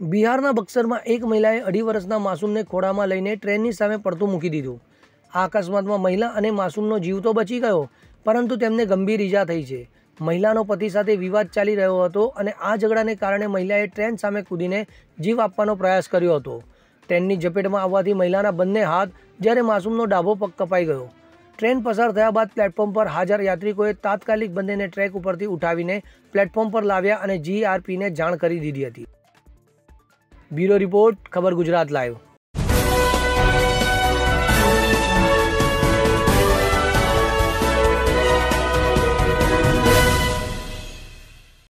બિહારના બક્સરમાં એક મહિલાએ 2.5 વર્ષના માસૂમને ખોળામાં લઈને ટ્રેનની સામે પડતું મૂકી દીધું। આ અકસ્માતમાં મહિલા અને માસૂમનો જીવ તો બચી ગયો, પરંતુ તેમને ગંભીર ઈજા થઈ છે। મહિલાનો પતિ સાથે વિવાદ ચાલી રહ્યો હતો અને આ ઝઘડાને કારણે મહિલાએ ટ્રેન સામે કૂદીને જીવ આપવાનો પ્રયાસ કર્યો હતો। ટ્રેનની ઝપેટમાં આવવાથી મહિલાના બંને હાથ જ્યારે માસૂમનો ડાબો પગ કપાઈ ગયો। ટ્રેન પસાર થયા બાદ પ્લેટફોર્મ પર હાજર યાત્રિકોએ તાત્કાલિક બંનેને ટ્રેક ઉપરથી ઉઠાવીને પ્લેટફોર્મ પર લાવ્યા અને જીઆરપીને જાણ કરી દીધી હતી। બ્યુરો રિપોર્ટ, ખબર ગુજરાત લાઈવ।